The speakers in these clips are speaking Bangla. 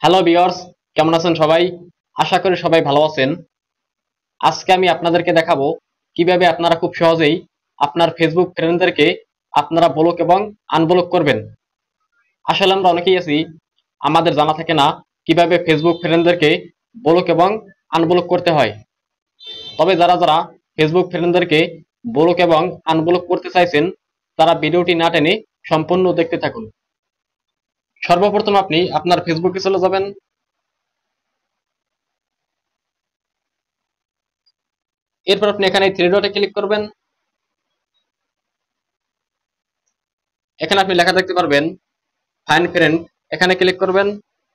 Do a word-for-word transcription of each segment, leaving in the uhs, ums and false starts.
হ্যালো ভিউয়ার্স, কেমন আছেন সবাই? আশা করি সবাই ভালো আছেন। আজকে আমি আপনাদেরকে দেখাবো কিভাবে আপনারা খুব সহজেই আপনার ফেসবুক ফ্রেন্ডদেরকে আপনারা ব্লক এবং আনব্লক করবেন। আসলে আমরা অনেকেই আছি, আমাদের জানা থাকে না কিভাবে ফেসবুক ফ্রেন্ডদেরকে ব্লক এবং আনব্লক করতে হয়। তবে যারা যারা ফেসবুক ফ্রেন্ডদেরকে ব্লক এবং আনব্লক করতে চাইছেন, তারা ভিডিওটি না টেনে সম্পূর্ণ দেখতে থাকুন। সর্বপ্রথম আপনি আপনার ফেসবুকে চলে যাবেন। এরপর আপনি এখানে থ্রি ডটে ক্লিক করবেন। এখানে আপনি লেখা দেখতে পারবেন ফাইন্ড ফ্রেন্ড, এখানে ক্লিক করবেন।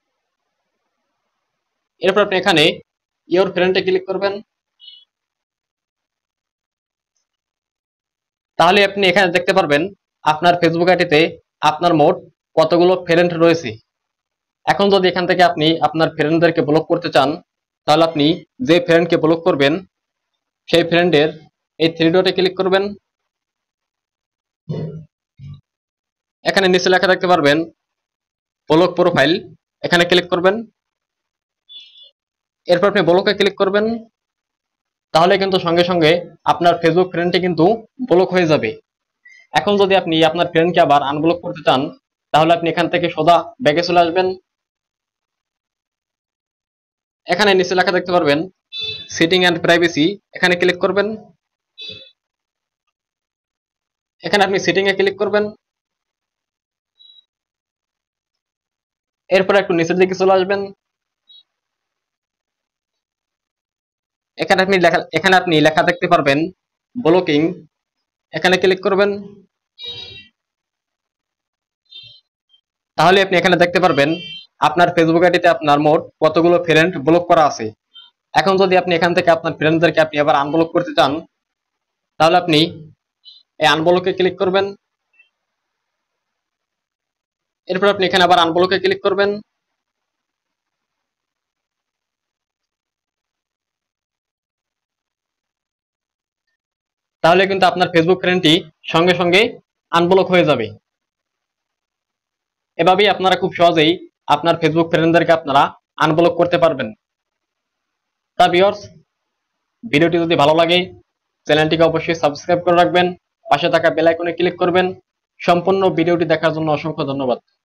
এরপর আপনি এখানে ইওর ফ্রেন্ডে ক্লিক করবেন। তাহলে আপনি এখানে দেখতে পারবেন আপনার ফেসবুক আইডিতে আপনার মোট কতগুলো ফ্রেন্ড রয়েছে। এখন যদি এখান থেকে আপনি আপনার ফ্রেন্ডদেরকে ব্লক করতে চান, তাহলে আপনি যে ফ্রেন্ডকে ব্লক করবেন সেই ফ্রেন্ডের এই থ্রি ডটে ক্লিক করবেন। এখানে নিচে লেখা দেখতে পারবেন ব্লক প্রোফাইল, এখানে ক্লিক করবেন। এরপর আপনি ব্লকে ক্লিক করবেন। তাহলে কিন্তু সঙ্গে সঙ্গে আপনার ফেসবুক ফ্রেন্ডটি কিন্তু ব্লক হয়ে যাবে। এখন যদি আপনি আপনার ফ্রেন্ডকে আবার আনব্লক করতে চান, তাহলে আপনি এখান থেকে সোজা ব্যাকে চলে আসবেন। এখানে নিচে লেখা দেখতে পারবেন সেটিং এন্ড প্রাইভেসি, এখানে ক্লিক করবেন। এখানে আপনি সেটিং এ ক্লিক করবেন। এরপর একটু নিচের দিকে চলে আসবেন। এখানে আপনি লেখা এখানে আপনি লেখা দেখতে পারবেন ব্লকিং, এখানে ক্লিক করবেন। তাহলে আপনি এখানে দেখতে পারবেন আপনার ফেসবুক আইডিতে আপনার মোট কতগুলো ফ্রেন্ড ব্লক করা আছে। এখন যদি আপনি এখান থেকে আপনার ফ্রেন্ডদেরকে আপনি আবার আনব্লক করতে চান, তাহলে আপনি এই আনব্লকে ক্লিক করবেন। এরপর আপনি এখানে আবার আনব্লকে ক্লিক করবেন। তাহলে কিন্তু আপনার ফেসবুক ফ্রেন্ডটি সঙ্গে সঙ্গে আনব্লক হয়ে যাবে। এভাবেই আপনারা খুব সহজেই আপনার ফেসবুক ফ্রেন্ডদেরকে আপনারা আনব্লক করতে পারবেন। তা ভিউয়ার্স, ভিডিওটি যদি ভালো লাগে চ্যানেলটিকে অবশ্যই সাবস্ক্রাইব করে রাখবেন, পাশে থাকা বেল আইকনে ক্লিক করবেন। সম্পূর্ণ ভিডিওটি দেখার জন্য অসংখ্য ধন্যবাদ।